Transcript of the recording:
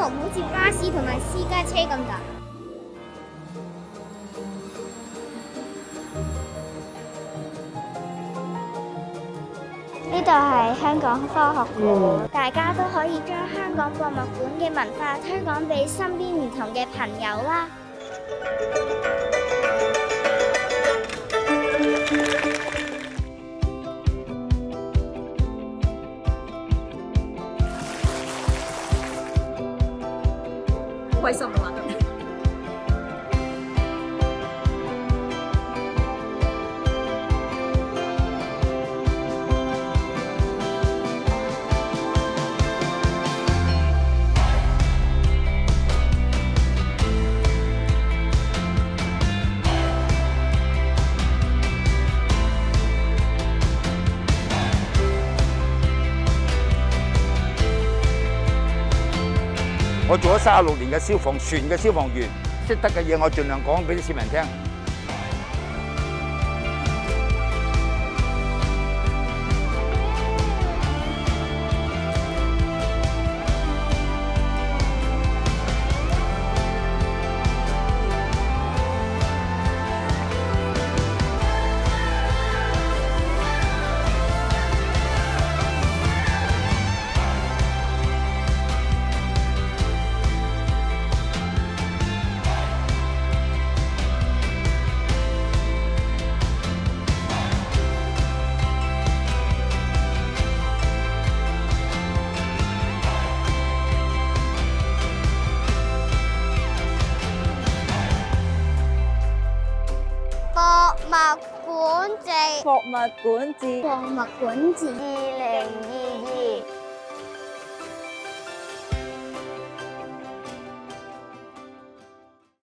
龍好似巴士同埋私家車咁㗎。呢度係香港科學館，大家都可以將香港博物館嘅文化推廣俾身邊唔同嘅朋友啦。 開心啊！ 我做咗36年嘅消防船嘅消防員，識得嘅嘢我盡量講俾啲市民聽。 博物館誌， 博物館誌， 博物館誌，2022